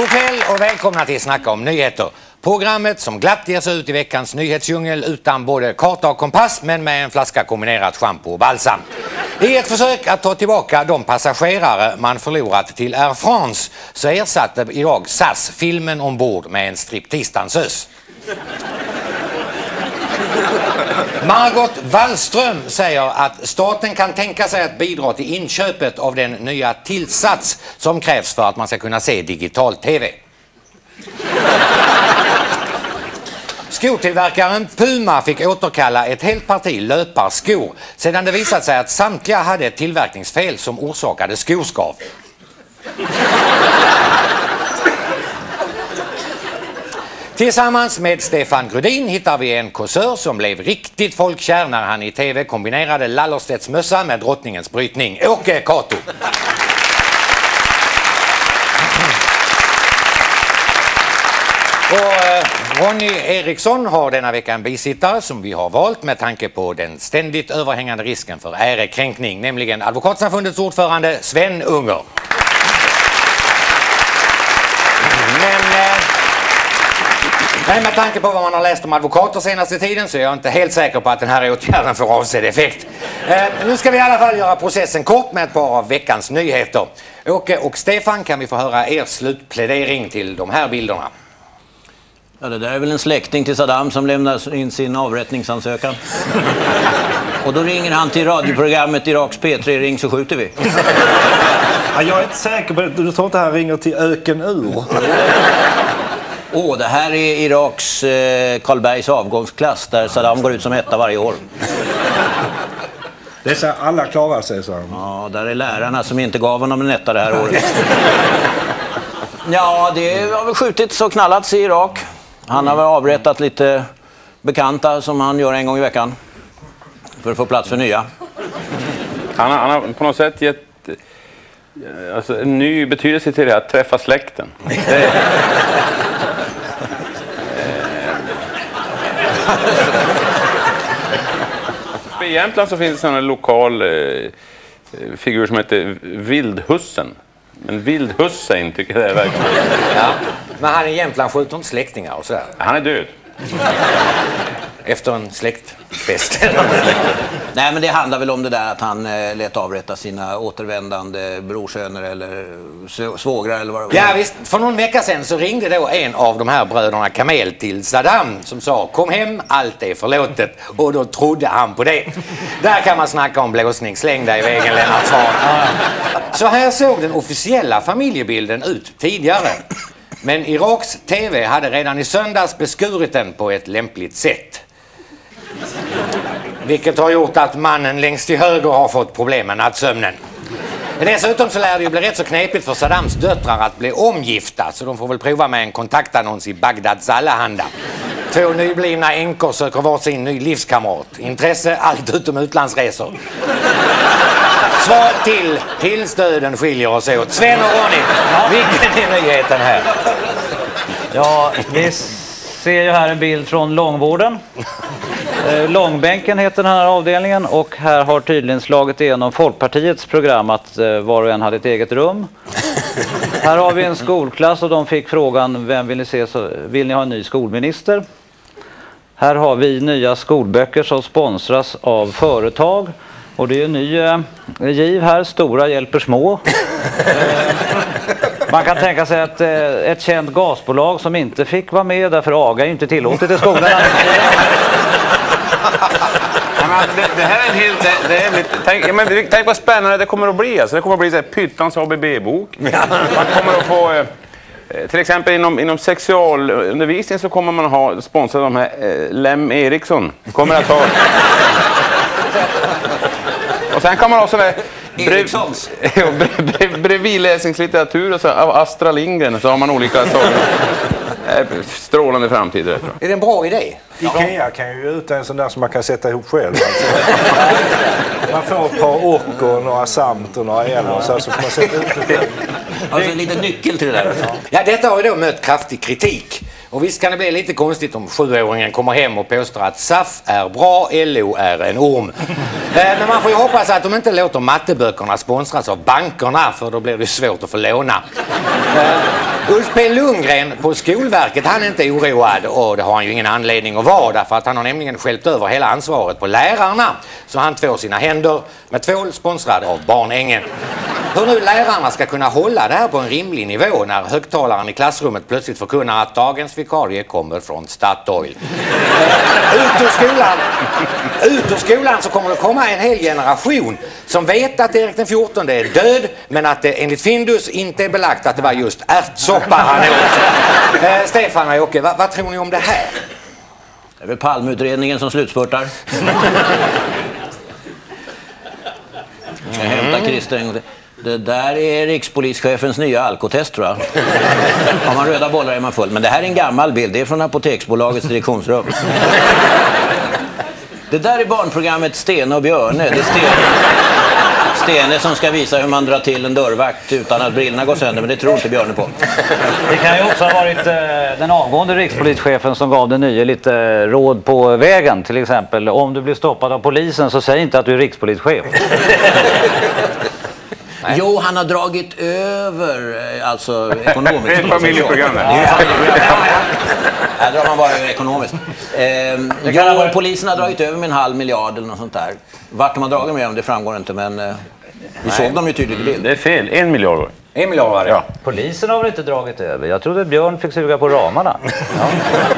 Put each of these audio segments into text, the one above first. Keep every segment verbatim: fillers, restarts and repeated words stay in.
God kväll och välkomna till Snacka om nyheter. Programmet som glatt ger sig ut i veckans nyhetsdjungel utan både karta och kompass men med en flaska kombinerat shampoo och balsam. I ett försök att ta tillbaka de passagerare man förlorat till Air France så ersatte idag S A S filmen ombord med en striptease-dansös. Margot Wallström säger att staten kan tänka sig att bidra till inköpet av den nya tillsats som krävs för att man ska kunna se digital-tv. Skotillverkaren Puma fick återkalla ett helt parti löparskor sedan det visat sig att samtliga hade ett tillverkningsfel som orsakade skoskav. Tillsammans med Stefan Grudin hittar vi en kåsör som blev riktigt folkkär när han i tv kombinerade Lallerstedts mössa med drottningens brytning. Åke Kato. Och eh, Ronny Eriksson har denna vecka en bisittare som vi har valt med tanke på den ständigt överhängande risken för ärekränkning, nämligen Advokatsamfundets ordförande Sven Unger. Men eh, nej, med tanke på vad man har läst om advokater senaste tiden så är jag inte helt säker på att den här åtgärden får avsedd effekt. Eh, nu ska vi i alla fall göra processen kort med ett par av veckans nyheter. Åke och Stefan, kan vi få höra er slutplädering till de här bilderna? Ja, det där är väl en släkting till Saddam som lämnar in sin avrättningsansökan. Och då ringer han till radioprogrammet Iraks P tre, ring så skjuter vi. Ja, jag är inte säker på det. Du tror inte han ringer till Öken Ur? Åh, oh, det här är Iraks eh, Karlbergs avgångsklass där Saddam går ut som etta varje år. Det är så alla klarar sig, så. Ja, där är lärarna som inte gav honom en etta det här året. Ja, det har väl skjutits och knallats i Irak. Han har väl avrättat lite bekanta som han gör en gång i veckan. För att få plats för nya. Han har, han har på något sätt gett alltså, en ny betydelse till det att träffa släkten. Det, I Jämtland så finns det en lokal eh, figur som heter Vildhussen. Men Vildhussein tycker jag det är verkligen. Ja, men han i Jämtland skjuter inte släktingar och sådär. Han är död. Efter en släktfest. Nej, men det handlar väl om det där att han eh, lät avrätta sina återvändande brorsöner eller svågrar eller vad det var. Ja visst, för någon vecka sedan så ringde då en av de här bröderna Kamel till Saddam som sa kom hem, allt är förlåtet. Och då trodde han på det. Där kan man snacka om blåsning, släng dig i vägen Lennart Svahn. Så här såg den officiella familjebilden ut tidigare. Men Iraks tv hade redan i söndags beskurit den på ett lämpligt sätt. Vilket har gjort att mannen längst till höger har fått problem med nattsömnen. Dessutom så lär det ju bli rätt så knepigt för Saddams döttrar att bli omgifta. Så de får väl prova med en kontaktannons i Bagdads Allehanda. Två nyblivna änkor söker var sin ny livskamrat. Intresse allt utom utlandsresor. Svar till tills döden skiljer oss åt. Sven och Ronny, vilken är nyheten här? Ja, vi ser ju här en bild från långvården. Eh, Långbänken heter den här avdelningen och här har tydligen slagit igenom Folkpartiets program att eh, var och en hade ett eget rum. Här har vi en skolklass och de fick frågan vem vill ni se, så vill ni ha en ny skolminister? Här har vi nya skolböcker som sponsras av företag. Och det är en ny eh, giv här, stora hjälper små. eh, man kan tänka sig att eh, ett känt gasbolag som inte fick vara med, därför aga är inte tillåtet i skolan. Ja, men det, det här är en helt... Det, det är lite, tänk, ja, men, tänk vad spännande det kommer att bli. Alltså, det kommer att bli så här, Pyttans A B B-bok. Man kommer att få... Eh, till exempel inom, inom sexualundervisning så kommer man att ha sponsrat de här eh, Lem Eriksson. Kommer att ha... Och sen kan man ha sådär brev, brev, bredvidläsningslitteratur och så av Astra Lindgren, så har man olika saker. Strålande framtid. Är det en bra idé? Ikea kan ju ut en sån där som man kan sätta ihop själv. Alltså. Man får ett par ock och några samt och några eller så, så får man sätta ut det själv. Alltså en liten nyckel till det där. Ja, detta har ju då mött kraftig kritik. Och visst kan det bli lite konstigt om sjuåringen kommer hem och påstår att S A F är bra, L O är en orm. Men man får ju hoppas att de inte låter matteböckerna sponsras av bankerna, för då blir det svårt att få låna. Uh, Ulf P. Lundgren på Skolverket, han är inte oroad, och det har han ju ingen anledning att vara, därför att han har nämligen skälpt över hela ansvaret på lärarna. Så han tvår sina händer med tvål sponsrad av Barnängen. Hur nu lärarna ska kunna hålla det här på en rimlig nivå när högtalaren i klassrummet plötsligt förkunnar att dagens vikarie kommer från Statoil. Ut ur skolan, ut ur skolan så kommer det komma en hel generation som vet att Erik den fjortonde är död, men att det enligt Findus inte är belagt att det var just ärtsoppa han åt. Eh, Stefan och Åke, vad, vad tror ni om det här? Det är väl Palmeutredningen som slutspurtar. Jag ska hämta Christer en gång till. Det där är rikspolischefens nya alkotest, tror jag. Har man röda bollar är man full. Men det här är en gammal bild. Det är från Apoteksbolagets direktionsrum. Det där är barnprogrammet Stene och Björne. Det är Stene. Stene som ska visa hur man drar till en dörrvakt utan att brillorna går sönder. Men det tror inte Björne på. Det kan ju också ha varit eh, den avgående rikspolischefen som gav den nya lite eh, råd på vägen. Till exempel, om du blir stoppad av polisen så säg inte att du är rikspolischef. Nej. Jo, han har dragit över, alltså ekonomiskt. Det är ett familjeprogram. Det är ju familjeprogram. Här drar man bara över ekonomiskt. Ehm, jo, polisen har dragit över med en halv miljard eller något sånt där. Vart de har dragit med om det framgår inte, men eh, vi såg dem ju tydligt i bild. Det är fel, en miljard. En miljard var det. Ja. Polisen har väl inte dragit över? Jag trodde Björn fick suga på ramarna. Ja.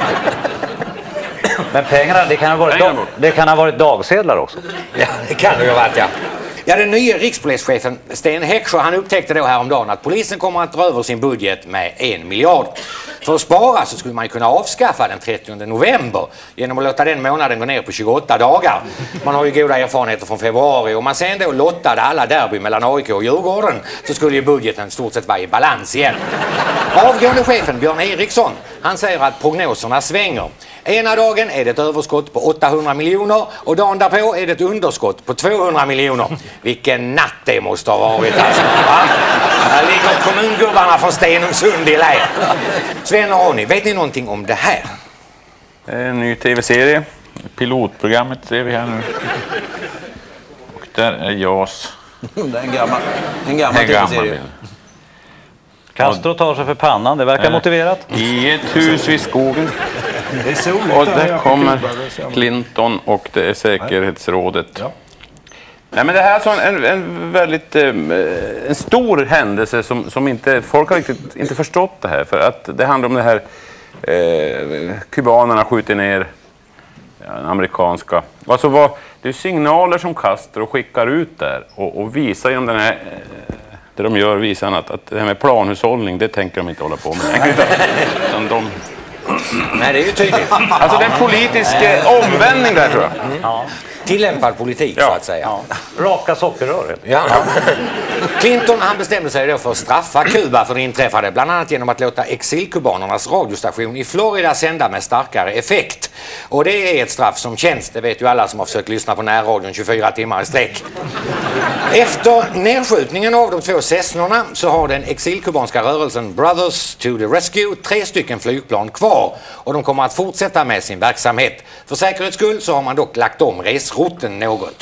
Men pengarna, det kan ha varit, dag, det kan ha varit dagsedlar också. Ja, det kan det ju ha varit, ja. Ja, den nya rikspolischefen Sten Heckscher, han upptäckte då häromdagen att polisen kommer att dra över sin budget med en miljard. För att spara så skulle man ju kunna avskaffa den trettionde november genom att låta den månaden gå ner på tjugoåtta dagar. Man har ju goda erfarenheter från februari, och man sen då lottade alla derby mellan A I K och Djurgården så skulle ju budgeten stort sett vara i balans igen. Avgående chefen Björn Eriksson, han säger att prognoserna svänger. Ena dagen är det ett överskott på åttahundra miljoner och dagen därpå är det ett underskott på tvåhundra miljoner. Vilken natt det måste ha varit, alltså. Va? Här ligger kommungubbarna från Stenungsund i lä. Sven och Ronny, vet ni någonting om det här? En ny tv-serie. Pilotprogrammet ser vi här nu. Och där är J A S. Det är en gammal, en gammal tv-serie. Castro tar sig för pannan, det verkar äh, motiverat. I ett hus vid skogen. Det är soligt. Och där kommer Clinton och det är säkerhetsrådet. Ja. Nej, men det här är alltså en, en väldigt eh, en stor händelse som, som inte folk har riktigt inte förstått det här, för att det handlar om det här eh, kubanerna skjuter ner ja, amerikanska. Alltså vad, det är signaler som Castro skickar ut där och, och visar genom den här eh, det de gör visar att, att det här med planhushållning, det tänker de inte hålla på med. Utan de... Nej, det är ju tydligt. Alltså det är en politisk eh, omvändning där, tror jag. Mm. Ja. Tillämpad politik, ja, så att säga. Ja. Raka sockerrör. Ja. Clinton, han bestämde sig då för att straffa Kuba för det inträffade, bland annat genom att låta exilkubanernas radiostation i Florida sända med starkare effekt. Och det är ett straff som känns, det vet ju alla som har försökt lyssna på närradion tjugofyra timmar i sträck. Efter nedskjutningen av de två Cessnorna så har den exilkubanska rörelsen Brothers to the Rescue tre stycken flygplan kvar, och de kommer att fortsätta med sin verksamhet. För säkerhets skull så har man dock lagt om resrouten något.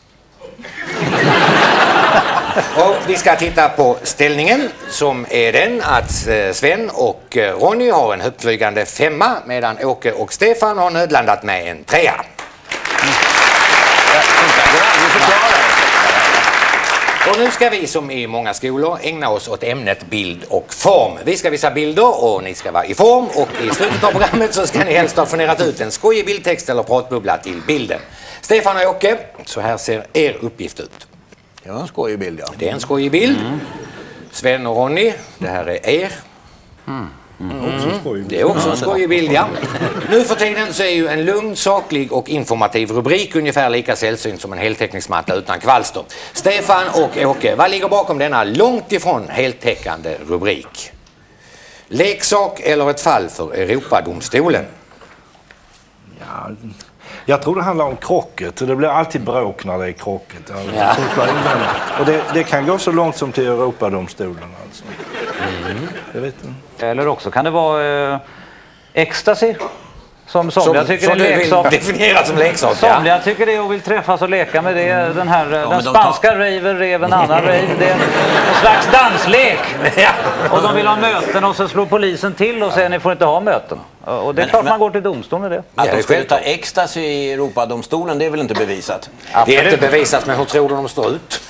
Och vi ska titta på ställningen, som är den att Sven och Ronny har en högtflygande femma, medan Åke och Stefan har nödlandat med en trea. Och nu ska vi, som i många skolor, ägna oss åt ämnet bild och form. Vi ska visa bilder och ni ska vara i form, och i slutet av programmet så ska ni helst ha funderat ut en skojig bildtext eller pratbubbla till bilden. Stefan och Åke, så här ser er uppgift ut. Det var en skojig bild, ja. Det är en skojig bild. Mm. Sven och Ronny, det här är er. Mm. Mm. Mm. Det är också en skojig bild, ja. Nu för tiden så är ju en lugn, saklig och informativ rubrik ungefär lika sällsynt som en heltäckningsmatta utan kvalster. Stefan och Åke, vad ligger bakom denna långt ifrån heltäckande rubrik? Leksak eller ett fall för Europadomstolen? Ja, jag tror det handlar om krocket. Det blir alltid bråk när det är krocket. Ja. Och det, det kan gå så långt som till Europadomstolen. Alltså. Mm. Jag vet inte. Eller också kan det vara eh, ecstasy. Som somliga Som, tycker som är du en vill leksak. definiera som leksak. Somliga Ja. tycker det och vill träffas och leka med det. Den här den de spanska raven, rev en annan rave. Det är en slags danslek. Ja. Och de vill ha möten och så slår polisen till och säger ni får inte ha möten. Och det är Men- klart men- man går till domstol med det. Att Ja, det de är skulle ta självklart. ecstasy i Europadomstolen, det är väl inte bevisat? Det är inte bevisat, men hur tror du de står ut?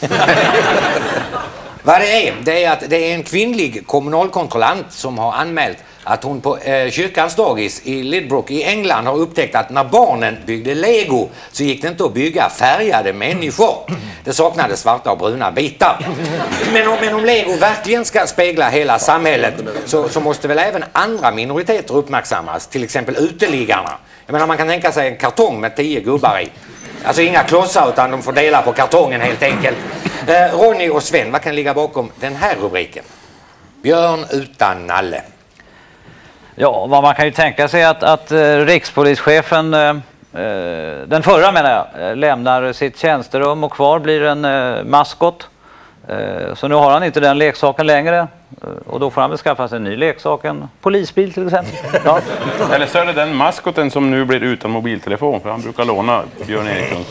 Vad det är, det är att det är en kvinnlig kommunalkontrollant som har anmält att hon på eh, kyrkans dagis i Lidbrook i England har upptäckt att när barnen byggde Lego så gick det inte att bygga färgade människor. Det saknades svarta och bruna bitar. Men om, men om Lego verkligen ska spegla hela samhället så, så måste väl även andra minoriteter uppmärksammas, till exempel uteliggarna. Jag menar, man kan tänka sig en kartong med tio gubbar i. Alltså inga klossar utan de får dela på kartongen helt enkelt. Eh, Ronny och Sven, vad kan ligga bakom den här rubriken? Björn utan nalle. Ja, vad man kan ju tänka sig att, att eh, rikspolischefen, eh, eh, den förra menar jag, eh, lämnar sitt tjänsterum och kvar blir en eh, maskot. Eh, så nu har han inte den leksaken längre eh, och då får han väl skaffa sig en ny leksak, en polisbil till exempel. Ja. Eller så är det den maskoten som nu blir utan mobiltelefon, för han brukar låna Björn Eriksson.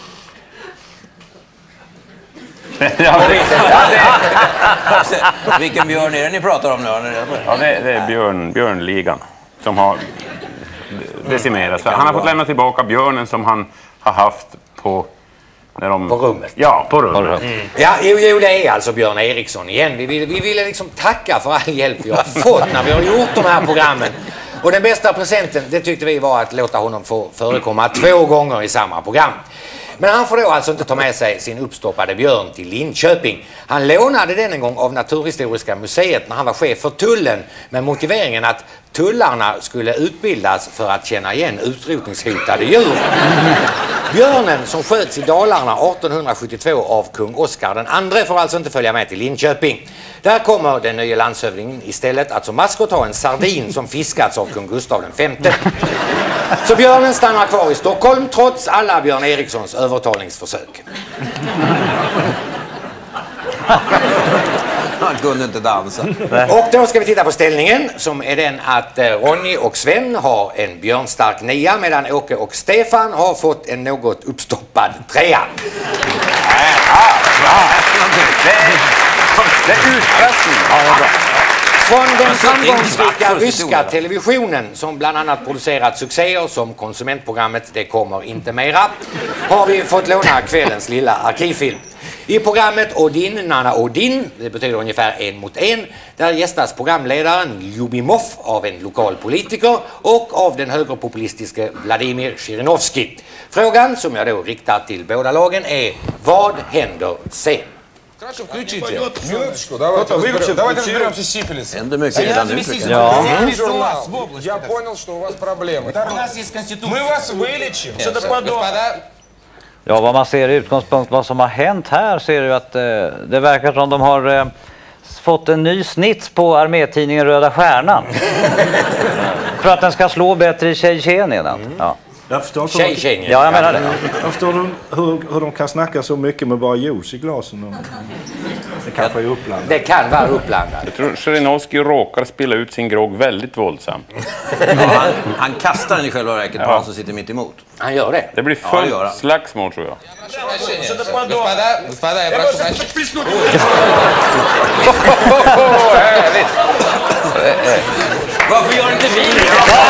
Ja, det, Alltså, vilken björn är det ni pratar om nu? ja, det, det är björn, björnligan som har decimerats. Han har fått lämna tillbaka björnen som han har haft på... När de, På rummet. Ja, på rummet. Mm. Ja, jo, jo, det är alltså Björn Eriksson igen. Vi ville, vi ville liksom tacka för all hjälp vi har fått när vi har gjort de här programmen. Och den bästa presenten, det tyckte vi var att låta honom få förekomma två gånger i samma program. Men han får då alltså inte ta med sig sin uppstoppade björn till Linköping. Han lånade den en gång av Naturhistoriska museet när han var chef för tullen med motiveringen att tullarna skulle utbildas för att känna igen utrotningshotade djur. Björnen som sköts i Dalarna arton sjuttiotvå av kung Oscar den andre får alltså inte följa med till Linköping. Där kommer den nya landshövdingen istället att som maskot ha en sardin som fiskats av kung Gustav den femte. Så björnen stannar kvar i Stockholm trots alla Björn Erikssons övertalningsförsök. Han kunde inte dansa. Och då ska vi titta på ställningen som är den att eh, Ronny och Sven har en björnstark nia medan Åke och Stefan har fått en något uppstoppad trea. Det är utpressning. Från den framgångsrika svart för ryska historia. televisionen som bland annat producerat succéer som konsumentprogrammet Det kommer inte mera har vi fått låna kvällens lilla arkivfilm. I programmet Odin, Nana Odin, det betyder ungefär en mot en, där gästas programledaren Ljubimov av en lokal politiker och av den högerpopulistiske Vladimir Zhirinovsky. Frågan som jag då riktar till båda lagen är: vad händer sen? Хорошо, включите. Минуточку, давайте. Выключи, давайте разберемся с сифилисом. Händer mycket redan nu, tycker jag. Ja. Журнал. Я понял, что у вас проблемы. У нас есть конституция. Мы вас вылечим. Что-то подобное. Ja, vad man ser i utgångspunkt vad som har hänt här ser ju att eh, det verkar som de har eh, fått en ny snitt på armétidningen Röda Stjärnan. För att den ska slå bättre i Tjetjenien. Mm. Ja. Jag förstår inte Tjej, tjej, ja, jag menar det. jag förstår hur, hur, hur de kan snacka så mycket med bara juice i glasen. Det kanske är upplandat. Det kan vara uppblandat. Jag tror Zhirinovsky råkar spilla ut sin grogg väldigt våldsamt. Ja, han, han kastar den i själva verket på Ja. han som sitter mitt emot. Han gör det. Det blir Ja, det gör fullt han. slagsmål, tror jag. Господа, господа, я прошу прощения. Härligt! Varför gör inte vi det?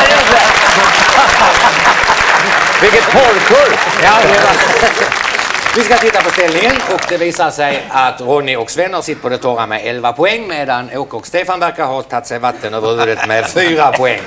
Vilket porrkurv! Ja, det var... Vi ska titta på ställningen och det visar sig att Ronny och Sven har sitt på det torra med elva poäng medan Åke och Stefan verkar ha tagit sig vatten över huvudet med fyra poäng.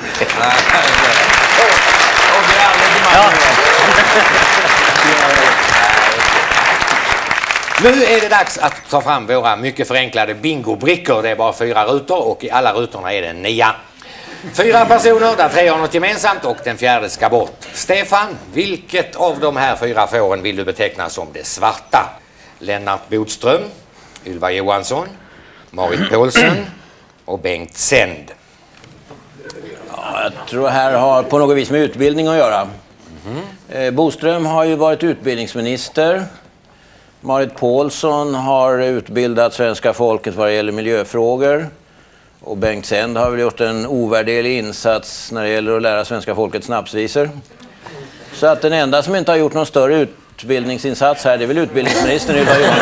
Nu är det dags att ta fram våra mycket förenklade bingobrickor. Det är bara fyra rutor och i alla rutorna är det en nia. Fyra personer där tre har något gemensamt och den fjärde ska bort. Stefan, vilket av de här fyra fåren vill du beteckna som det svarta? Lennart Bodström, Ylva Johansson, Marit Paulsen och Bengt Sänd. Ja, jag tror det här har på något vis med utbildning att göra. Mm-hmm. eh, Boström har ju varit utbildningsminister. Marit Paulsen har utbildat svenska folket vad det gäller miljöfrågor. Och Bengt Sänd har väl gjort en ovärderlig insats när det gäller att lära svenska folket snapsvisor. Så att den enda som inte har gjort någon större utbildningsinsats här, det är väl utbildningsministern Ylva Johansson.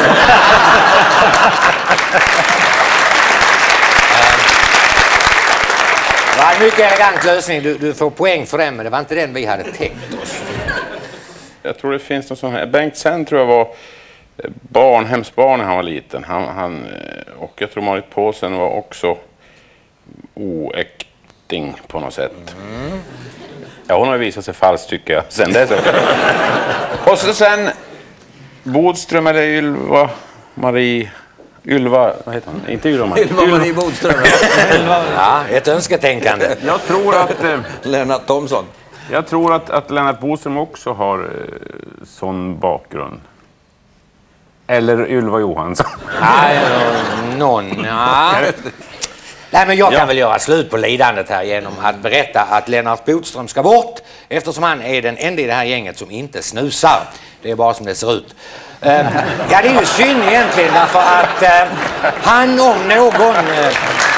Det var en mycket elegant lösning. Du, du får poäng för den, men det var inte den vi hade tänkt oss. Jag tror det finns någon sån här. Bengt Sänd tror jag var barnhemsbarn när han var liten. Han, han, och jag tror Marit Paulsen var också oäkting på något sätt. Mm. Ja, hon har visat sig falskt tycker jag. Sen det så. Och så sen Bodström eller Ylva Marie... Ylva, vad heter hon? Inte Ylva Marie. Ylva Marie Bodström. Ja, ett önsketänkande. Jag tror att... Eh, Lennart Thomsson. Jag tror att, att Lennart Bodström också har eh, sån bakgrund. Eller Ylva Johansson. Nej, någon. Ja. Nej, men jag kan Ja. väl göra slut på lidandet här genom att berätta att Lennart Bodström ska bort eftersom han är den enda i det här gänget som inte snusar. Det är bara som det ser ut. Uh, ja, det är ju synd egentligen därför att uh, han om någon... Uh,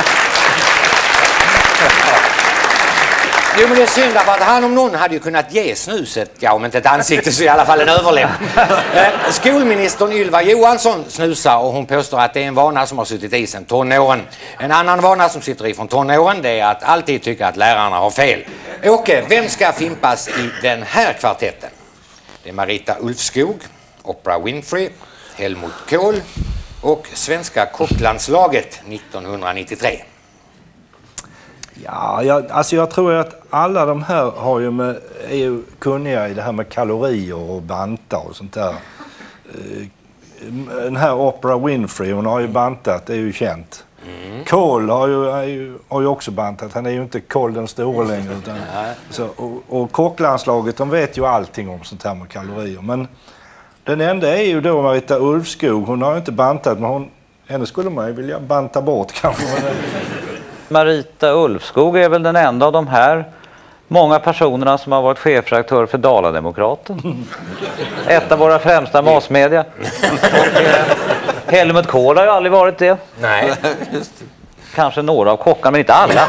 Jo, men det är synd därför att han om någon hade ju kunnat ge snuset, ja om inte ett ansikte så i alla fall en överläpp. Eh, skolministern Ylva Johansson snusar och hon påstår att det är en vana som har suttit i sedan tonåren. En annan vana som sitter i från tonåren det är att alltid tycka att lärarna har fel. Åke, vem ska fimpas i den här kvartetten? Det är Marita Ulfskog, Oprah Winfrey, Helmut Kohl och svenska kocklandslaget nittonhundranittiotre. Ja, jag, alltså jag tror att alla de här har ju med, är ju kunniga i det här med kalorier och banta och sånt där. Den här Oprah Winfrey, hon har ju bantat, det är ju känt. Mm. Kohl har ju, är ju, har ju också bantat, han är ju inte Kohl den store längre. Utan, så, och, och kocklandslaget, de vet ju allting om sånt här med kalorier. Men den enda är ju då Marita Ulfskog, hon har ju inte bantat, men hon, henne skulle man ju vilja banta bort kanske. Marita Ulfskog är väl den enda av de här många personerna som har varit chefredaktör för Dala-Demokraten. Ett av våra främsta massmedia. Och, eh, Helmut Kohl har ju aldrig varit det. Nej. Kanske några av kockarna, men inte alla.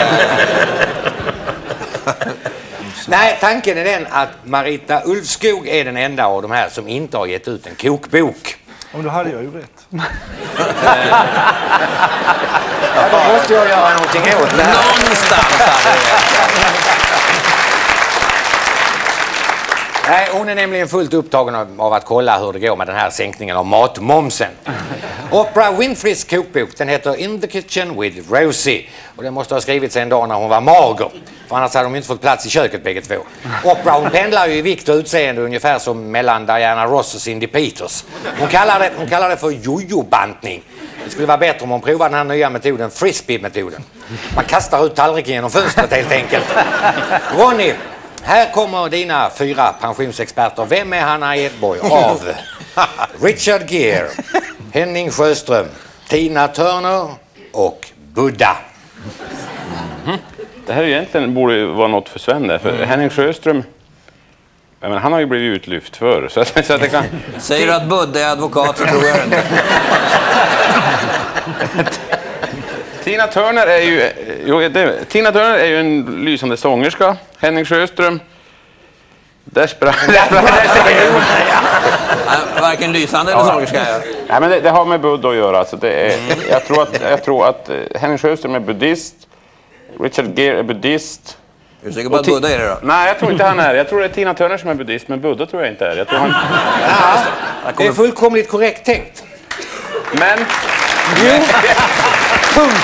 Nej, tanken är den att Marita Ulfskog är den enda av de här som inte har gett ut en kokbok. Om då hade jag ju rätt. Ja, då måste jag göra någonting åt det här. Någonstans hade Nej, hon är nämligen fullt upptagen av, av att kolla hur det går med den här sänkningen av matmomsen. Oprah Winfreys kokbok, den heter In the Kitchen with Rosie. Och den måste ha skrivits en dag när hon var mager. För annars hade de inte fått plats i köket bägge två. Oprah, hon pendlar ju i vikt och utseende ungefär som mellan Diana Ross och Cindy Peters. Hon kallar det, hon kallar det för jojo-bantning. Det skulle vara bättre om hon provar den här nya metoden, frisbee-metoden. Man kastar ut tallriken genom fönstret helt enkelt. Ronny, här kommer dina fyra pensionsexperter. Vem är Hanna Edborg av? Richard Gere, Henning Sjöström, Tina Turner och Buddha. Mm. Det här egentligen borde vara något för Sven där. För mm. Henning Sjöström, ja, men han har ju blivit utlyft för så att, så att det kan... Säger du att Buddha är advokat så tror jag inte. Tina Turner är ju jo, det, Tina Turner är ju en lysande sångerska. Henning Sjöström där sprang varken lysande eller sångerska. Nej, men det, det har med Buddha att göra så det är, jag tror att jag tror att Henning Sjöström är buddhist. Richard Gere är buddhist. Är du säker på att Buddha är det då? Nej, jag tror inte han är. Jag tror det är Tina Turner som är buddhist, men Buddha tror jag inte är. Jag tror han... Ja, det är fullkomligt korrekt tänkt. Men... Jo. Punkt.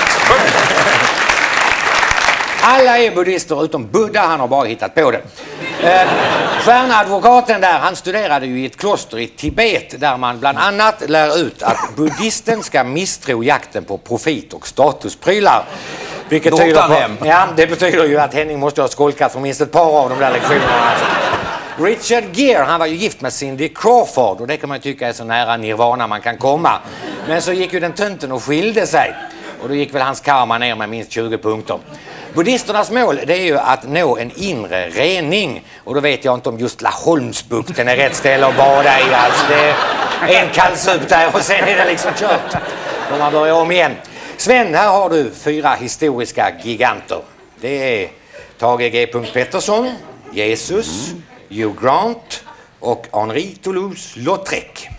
Alla är buddhister utom Buddha, han har bara hittat på det. Eh, stjärnadvokaten där, han studerade ju i ett kloster i Tibet där man bland annat lär ut att buddhisten ska misstro jakten på profit och statusprylar. Vilket tyder på, ja, det betyder ju att Henning måste ha skolkat för minst ett par av de där lektionerna. Richard Gere, han var ju gift med Cindy Crawford och det kan man tycka är så nära nirvana man kan komma. Men så gick ju den tönten och skilde sig och då gick väl hans karma ner med minst tjugo punkter. Buddhisternas mål det är ju att nå en inre rening och då vet jag inte om just Laholmsbukten är rätt ställe att bada i. Alltså det är en kallsup där och sen är det liksom kört. Då man börjar om igen. Sven, här har du fyra historiska giganter. Det är Tage G. Pettersson, Jesus, Hugh Grant och Henri Toulouse-Lautrec.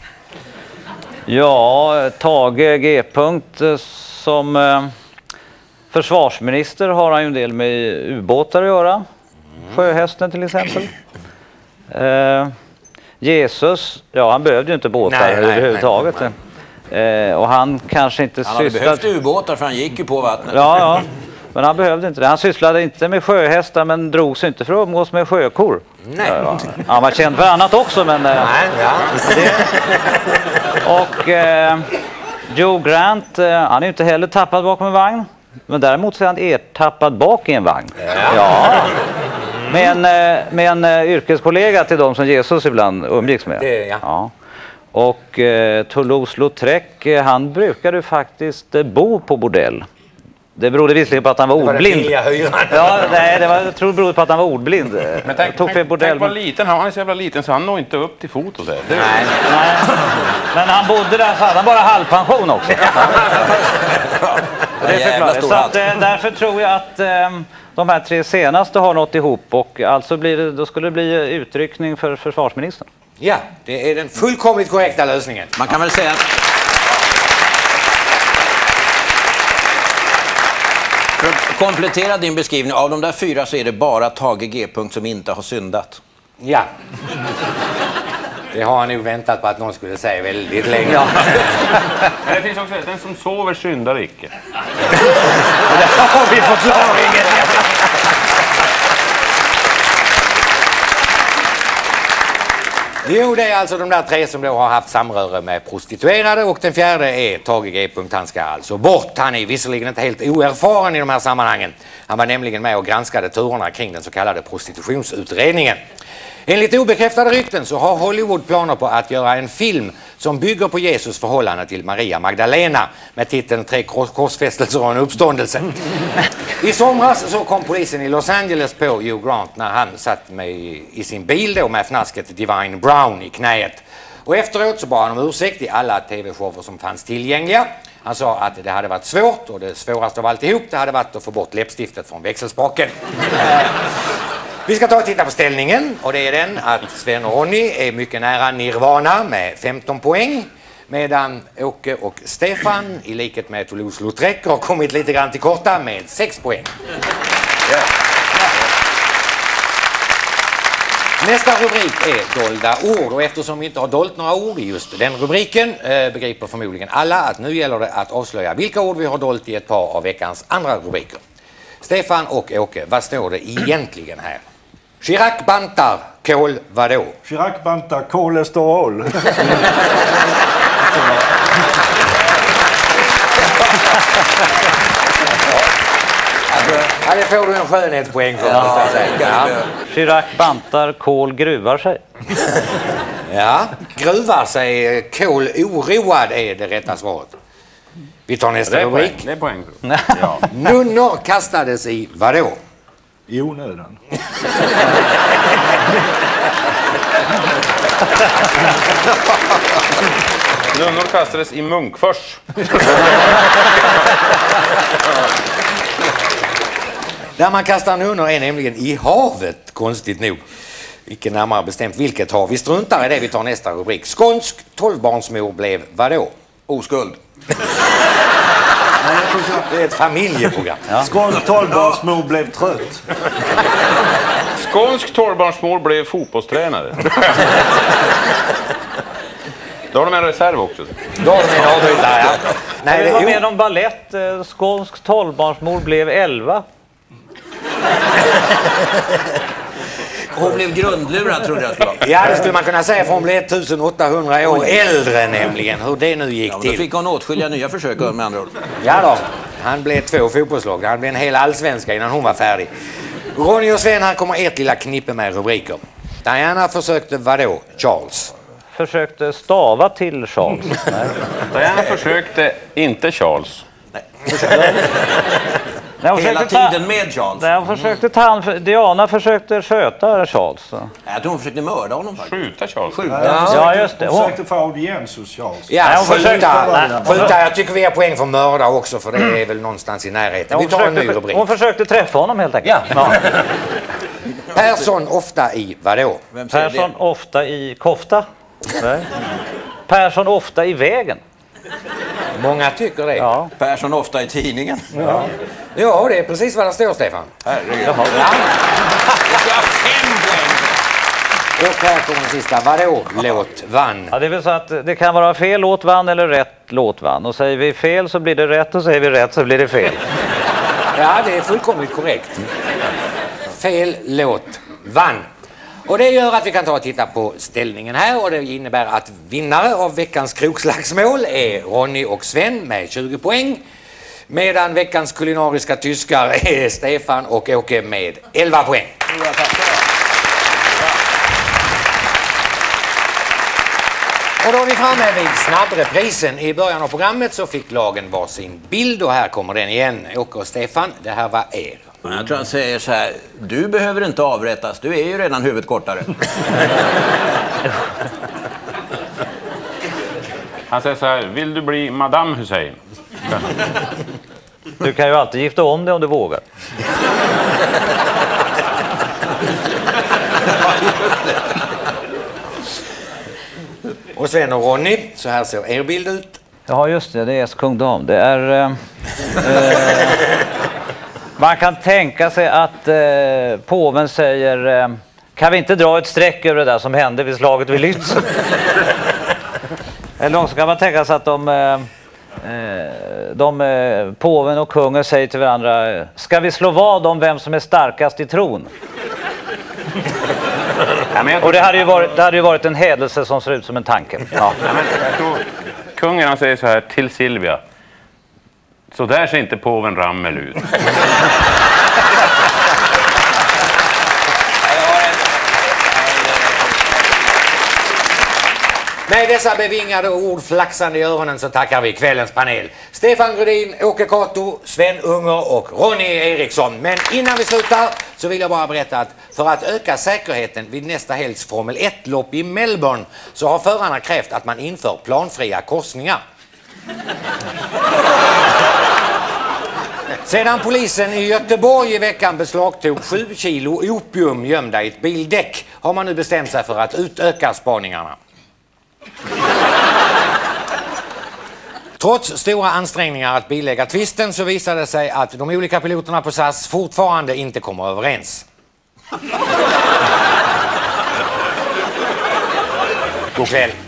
Ja, Tage G. som eh, försvarsminister har han ju en del med ubåtar att göra. Sjöhästen till exempel. Eh, Jesus, ja han behövde ju inte båtar nej, överhuvudtaget. Nej, nej. Eh, och han kanske inte han hade sysslade... behövt ubåtar för han gick ju på vattnet. Ja, ja. Men han behövde inte det. Han sysslade inte med sjöhästar men drog sig inte för att umgås med sjökor. Nej. Ja, han var känd för annat också men... Nej, ja. det... Och eh, Hugh Grant, eh, han är ju inte heller tappad bakom en vagn. Men däremot så är han ertappad bak i en vagn. Ja. ja. Med en, med en yrkeskollega till dem som Jesus ibland umgicks med. Det, ja. Ja. Och eh, Toulouse-Lautrec, han brukade faktiskt eh, bo på bordell. Det berodde visserligen på att han var ordblind. Det var det ja, nej, det var, jag tror det berodde på att han var ordblind. Men tänk, tog tänk, bordell, tänk vad liten, han är så jävla liten så han når inte upp till fotot där. Det... Nej. nej. Men han bodde där så hade han bara halvpension också. det är förklarat. Så att, eh, därför tror jag att eh, de här tre senaste har nått ihop och alltså blir det, då skulle det bli utryckning för försvarsministern. Ja, det är den fullkomligt korrekta lösningen. Man kan väl säga att för att komplettera din beskrivning, av de där fyra så är det bara Tage G. som inte har syndat. Ja. Det har han nog väntat på att någon skulle säga väldigt länge. Ja. Men det finns också den som sover syndar icke. Där har vi förklaringen. Jo, det är alltså de där tre som då har haft samröre med prostituerade och den fjärde är Tage G. Han ska alltså bort. Han är visserligen inte helt oerfaren i de här sammanhangen. Han var nämligen med och granskade turerna kring den så kallade prostitutionsutredningen. Enligt obekräftade rykten så har Hollywood planer på att göra en film som bygger på Jesus förhållande till Maria Magdalena med titeln Tre korsfästelser och en uppståndelse. I somras så kom polisen i Los Angeles på Hugh Grant när han satt med i sin bil då med fnasket Divine Brown i knäet. Och efteråt så bad han om ursäkt i alla tv-shower som fanns tillgängliga. Han sa att det hade varit svårt och det svåraste av alltihop det hade varit att få bort läppstiftet från växelspaken. Vi ska ta och titta på ställningen och det är den att Sven och Ronny är mycket nära Nirvana med femton poäng. Medan Åke och Stefan i likhet med Toulouse-Lautrec har kommit lite grann till korta med sex poäng. Ja. Nästa rubrik är dolda ord och eftersom vi inte har dolt några ord i just den rubriken eh, begriper förmodligen alla att nu gäller det att avslöja vilka ord vi har dolt i ett par av veckans andra rubriker. Stefan och Åke, vad står det egentligen här? Chirac bantar, kol vadå? Chirac bantar, kolesterol. Ja, det får du en skönhetspoäng för. Ja, ja. Chirac bantar, kol gruvar sig. Ja, gruvar sig, kol oroad är det rätta svaret. Vi tar nästa det rubrik. Poäng. Det är poäng. Ja. Nunnor kastades i vadå? I onödan. Nunnor kastades i Munkfors. Där man kastar nunnor är nämligen i havet, konstigt nog. Icke närmare bestämt vilket hav. Vi struntar i det, vi tar nästa rubrik. Skånsk tolvbarnsmor blev vadå? Oskuld. Det är ett familjeprogram. Ja. Skånsk tolvbarnsmor blev trött. Skånsk tolvbarnsmor blev fotbollstränare. Då har de en reserv också. Då har de en avbytare, ja. Nej, det var med om ballett. Skånsk tolvbarnsmor blev elva. Hon blev grundlurad trodde jag skulle vara. Ja, det skulle man kunna säga för hon blev ettusenåttahundra år äldre nämligen. Hur det nu gick ja, till. Då fick hon åtskilliga nya försök med andra ord. Ja då, han blev två fotbollslag. Han blev en hel allsvenska innan hon var färdig. Ronny och Sven, här kommer ett lilla knippe med rubriker. Diana försökte vadå? Charles. Försökte stava till Charles. Nej. Diana försökte inte Charles. Nej. Hela försökte tiden ta, med Charles. Nej, hon försökte ta hand, Diana försökte sköta Charles. Så. Jag tror hon försökte mörda honom faktiskt. Skjuta Charles. Skjuta. Ja, Ja, just det. Hon Hon, försökte få audiens hos Charles. Ja, Nej, hon skjuta. försökte- skjuta. Jag tycker vi har poäng för mörda också, för det är väl någonstans i närheten. Vi hon, tar en ny försökte, rubrik. hon försökte träffa honom helt enkelt. Ja. Persson ofta i vadå? Vem säger Persson det? ofta i kofta. Nej. Persson ofta i vägen. Många tycker det. Ja. Ja. Persson ofta i tidningen. Ja. ja, det är precis vad det står, Stefan. Herregud. Ja. Och här kommer den sista. Vadå? Låt vann. Ja, det är väl så att det kan vara fel låt vann eller rätt låt vann. Och säger vi fel så blir det rätt och säger vi rätt så blir det fel. Ja, det är fullkomligt korrekt. Fel låt vann. Och det gör att vi kan ta och titta på ställningen här, och det innebär att vinnare av veckans krogslagsmål är Ronny och Sven med tjugo poäng, medan veckans kulinariska tyskar är Stefan och Åke med elva poäng. Och då är vi framme vid snabbreprisen. I början av programmet så fick lagen varsin bild, och här kommer den igen. Åke och Stefan, det här var er. Jag tror han säger så här: du behöver inte avrättas, du är ju redan huvudet kortare. Han säger så här: vill du bli Madame Hussein? Du kan ju alltid gifta om dig om du vågar. Och Sven och Ronny, så här ser er bild ut. Ja, just det. Det är kung dam. Det är... Eh, eh, man kan tänka sig att eh, påven säger eh, kan vi inte dra ett streck över det där som hände vid slaget vid Lützen? Eller också kan man tänka sig att de, eh, de eh, påven och kungen säger till varandra: ska vi slå vad om vem som är starkast i tron? Ja, men jag Och det hade ju varit, det hade ju varit en hädelse som ser ut som en tanke. Ja. Ja, men jag tror, kungen han säger så här till Silvia: så där ser inte påven Rammel ut. Med dessa bevingade ord flaxande i öronen så tackar vi kvällens panel. Stefan Grudin, Åke Kato, Sven Unger och Ronny Eriksson. Men innan vi slutar så vill jag bara berätta att för att öka säkerheten vid nästa helgs Formel ett-lopp i Melbourne så har förarna krävt att man inför planfria korsningar. Sedan polisen i Göteborg i veckan beslagtog sju kilo opium gömda i ett bildäck har man nu bestämt sig för att utöka spaningarna. Trots stora ansträngningar att bilägga tvisten så visade det sig att de olika piloterna på S A S fortfarande inte kommer överens. God kväll.